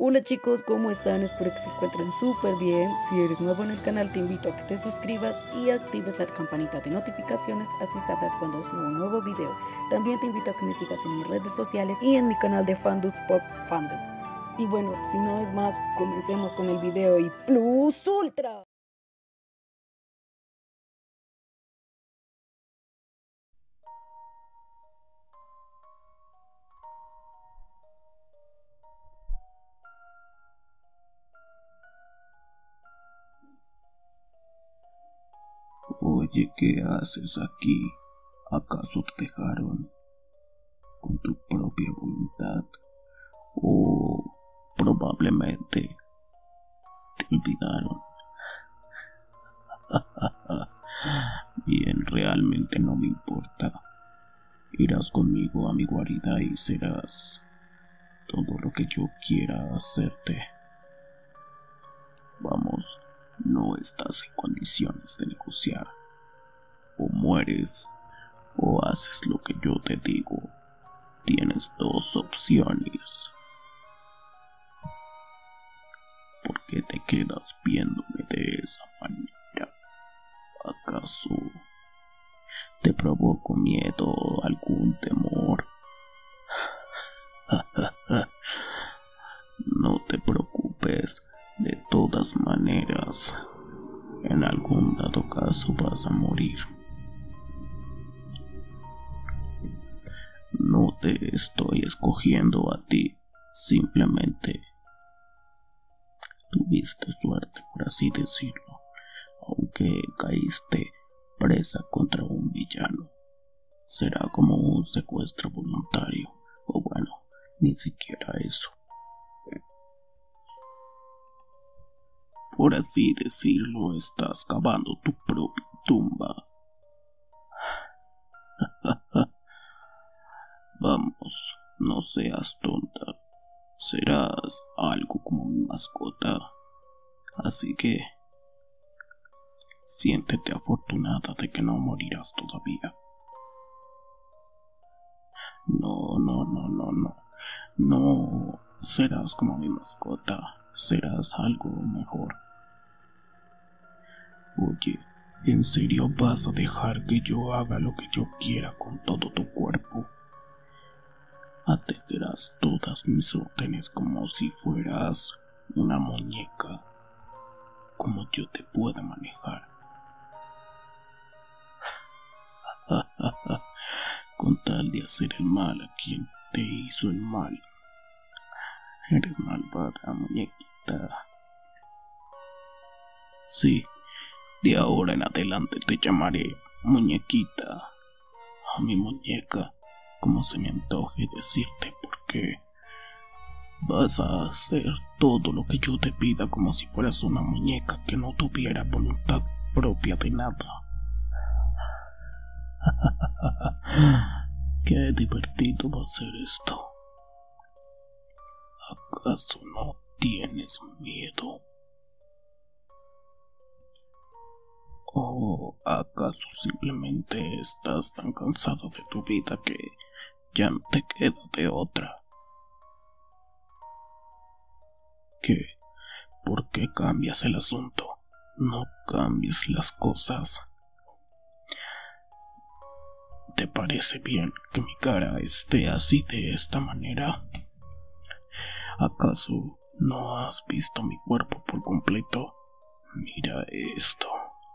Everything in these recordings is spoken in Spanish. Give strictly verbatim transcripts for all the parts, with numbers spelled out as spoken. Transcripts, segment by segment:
Hola chicos, ¿cómo están? Espero que se encuentren súper bien. Si eres nuevo en el canal, te invito a que te suscribas y actives la campanita de notificaciones, así sabrás cuando subo un nuevo video. También te invito a que me sigas en mis redes sociales y en mi canal de Fandus Pop Fandom. Y bueno, si no es más, comencemos con el video y Plus Ultra. Oye, ¿qué haces aquí? ¿Acaso te dejaron con tu propia voluntad? ¿O probablemente te olvidaron? Bien, realmente no me importa. Irás conmigo a mi guarida y serás todo lo que yo quiera hacerte. Vamos, no estás en condiciones de negociar. O mueres o haces lo que yo te digo. Tienes dos opciones. ¿Por qué te quedas viéndome de esa manera? ¿Acaso te provoco miedo o algún temor? No te preocupes, de todas maneras, en algún dado caso vas a morir. No te estoy escogiendo a ti, simplemente tuviste suerte, por así decirlo, aunque caíste presa contra un villano. Será como un secuestro voluntario, o bueno, ni siquiera eso. Por así decirlo, estás cavando tu propia tumba. Vamos, no seas tonta. Serás algo como mi mascota. Así que siéntete afortunada de que no morirás todavía. No, no, no, no, no. No serás como mi mascota. Serás algo mejor. Oye, ¿en serio vas a dejar que yo haga lo que yo quiera con todo tu cuerpo? Atenderás todas mis órdenes como si fueras una muñeca, como yo te pueda manejar. Con tal de hacer el mal a quien te hizo el mal. Eres malvada, muñequita. Sí, de ahora en adelante te llamaré muñequita, a mi muñeca, como se me antoje decirte, porque vas a hacer todo lo que yo te pida como si fueras una muñeca que no tuviera voluntad propia de nada. Qué divertido va a ser esto. ¿Acaso no tienes miedo? ¿O acaso simplemente estás tan cansado de tu vida que ya no te queda de otra? ¿Qué? ¿Por qué cambias el asunto? No cambies las cosas. ¿Te parece bien que mi cara esté así de esta manera? ¿Acaso no has visto mi cuerpo por completo? Mira esto.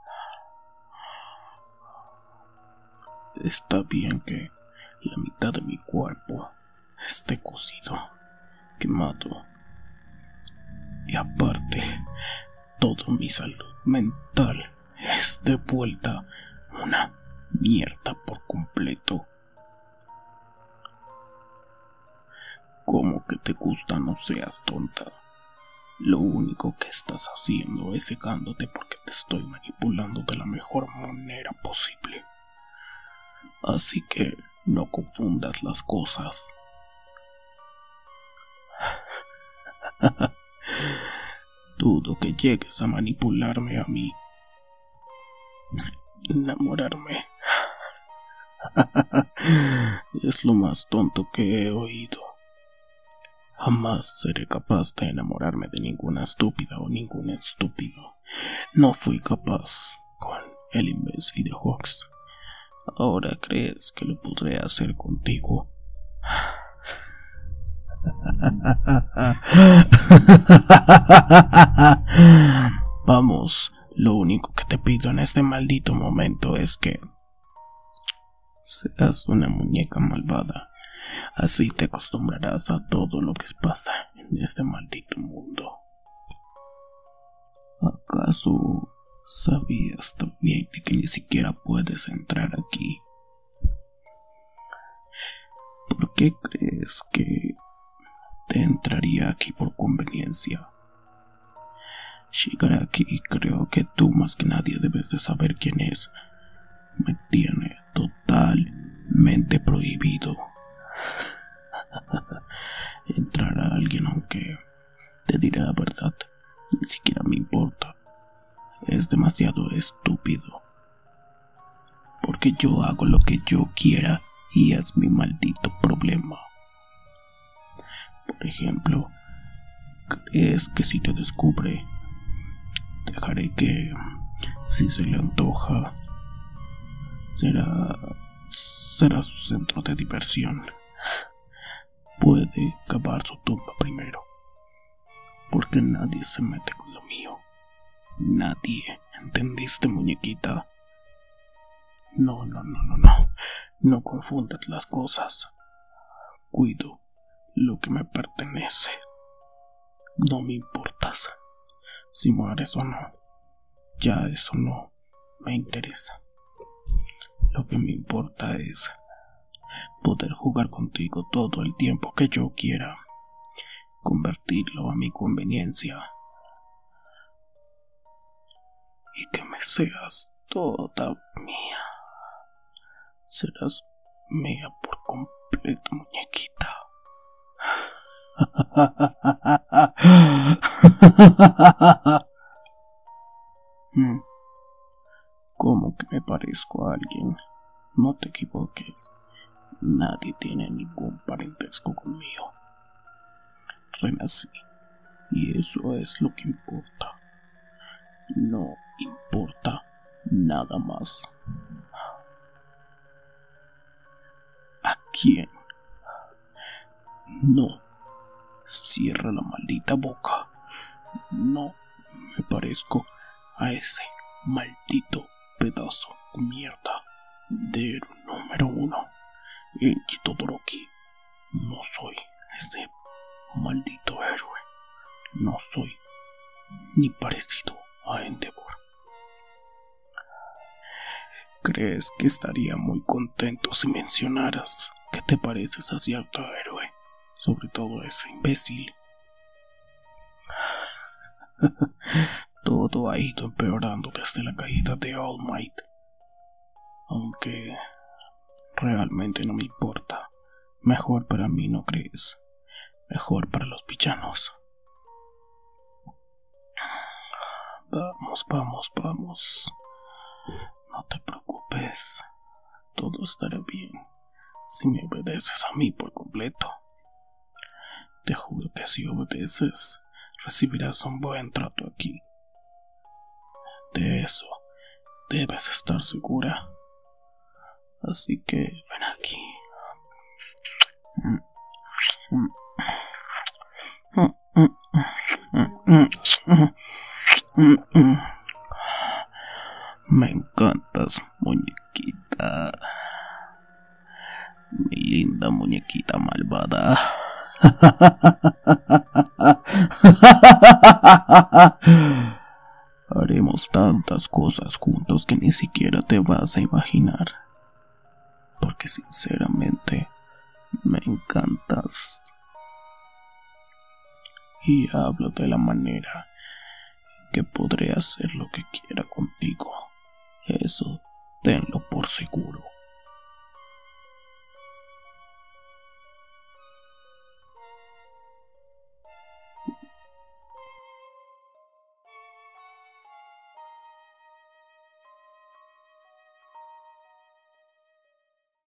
Está bien que la mitad de mi cuerpo esté cocido, quemado. Y aparte, toda mi salud mental es de vuelta una mierda por completo. ¿Cómo que te gusta? No seas tonta. Lo único que estás haciendo es cegándote porque te estoy manipulando de la mejor manera posible. Así que no confundas las cosas. Dudo que llegues a manipularme a mí. Enamorarme. Es lo más tonto que he oído. Jamás seré capaz de enamorarme de ninguna estúpida o ningún estúpido. No fui capaz con el imbécil de Hawks. ¿Ahora crees que lo podré hacer contigo? Vamos, lo único que te pido en este maldito momento es que seas una muñeca malvada. Así te acostumbrarás a todo lo que pasa en este maldito mundo. ¿Acaso sabías también de que ni siquiera puedes entrar aquí? ¿Por qué crees que te entraría aquí por conveniencia? Shigaraki, creo que tú más que nadie debes de saber quién es. Me tiene totalmente prohibido entrar a alguien, aunque te diré la verdad, ni siquiera me importa. Es demasiado estúpido, porque yo hago lo que yo quiera y es mi maldito problema. Por ejemplo, ¿crees que si te descubre, dejaré que, si se le antoja, será, será su centro de diversión? Puede cavar su tumba primero, porque nadie se mete con lo mío. Nadie, ¿entendiste, muñequita? No, no, no, no, no. No confundas las cosas. Cuido lo que me pertenece. No me importas si mueres o no. Ya eso no me interesa. Lo que me importa es poder jugar contigo todo el tiempo que yo quiera, convertirlo a mi conveniencia y que me seas toda mía. Serás mía por completo, muñequita. ¿Cómo que me parezco a alguien? No te equivoques. Nadie tiene ningún parentesco conmigo. Renací, y eso es lo que importa. No importa nada más. ¿A quién? No. Cierra la maldita boca. No me parezco a ese maldito pedazo de mierda de héroe número uno, Eiji Todoroki. No soy ese maldito héroe. No soy ni parecido a Endeavor. ¿Crees que estaría muy contento si mencionaras que te pareces a cierto héroe? Sobre todo ese imbécil. Todo ha ido empeorando desde la caída de All Might. Aunque realmente no me importa. Mejor para mí, ¿no crees? Mejor para los villanos. Vamos, vamos, vamos. No te preocupes. Todo estará bien si me obedeces a mí por completo. Te juro que si obedeces, recibirás un buen trato aquí. De eso debes estar segura. Así que ven aquí. Me encantas, muñequita. Mi linda muñequita malvada. Haremos tantas cosas juntos que ni siquiera te vas a imaginar. Porque sinceramente me encantas. Y hablo de la manera que podré hacer lo que quiera contigo. Eso tenlo por seguro.